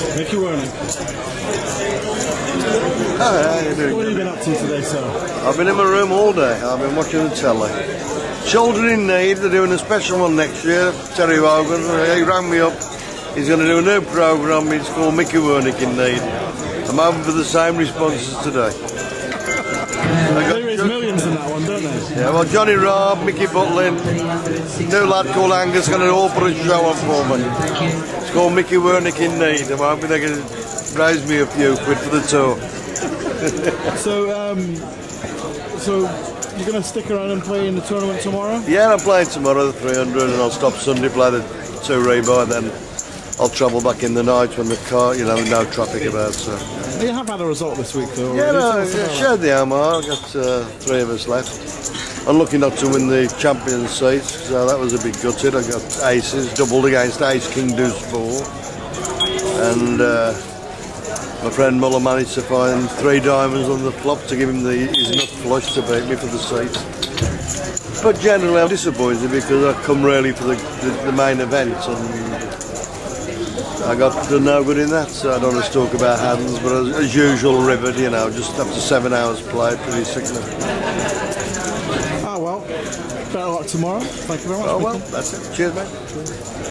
Mickey Wernick. Hi, how you doing? What have you been up to today, sir? I've been in my room all day. I've been watching the telly. Children in Need, they're doing a special one next year. Terry Wogan, he rang me up. He's going to do a new programme. It's called Mickey Wernick in Need. I'm hoping for the same responses today. They raise millions in that one, don't they? Yeah, well, Johnny Robb, Mickey Butlin, new lad called Angus going to all put a show on for me. It's called Mickey Wernick in Need. I'm hoping they can raise me a few quid for the tour. So you're going to stick around and play in the tournament tomorrow? Yeah, I'm playing tomorrow, the 300, and I'll stop Sunday, play the 2 rebuy, then I'll travel back in the night when the car, you know, no traffic about, so. You have had a result this week, though. Yeah, no, shared the Omar. I've got 3 of us left. I'm lucky not to win the champion seat, so that was a big gutted. I got aces, doubled against ace, king, deuce, 4. And my friend Muller managed to find 3 diamonds on the flop to give him his nut flush to beat me for the seat. But generally I'm disappointed because I come really for the main event and I got no good in that, so I don't want to talk about hands, but as usual, rivered, you know, just after 7 hours play, pretty sickening. Ah, well, better luck tomorrow. Thank you very much. Oh, well, that's it. Cheers, mate.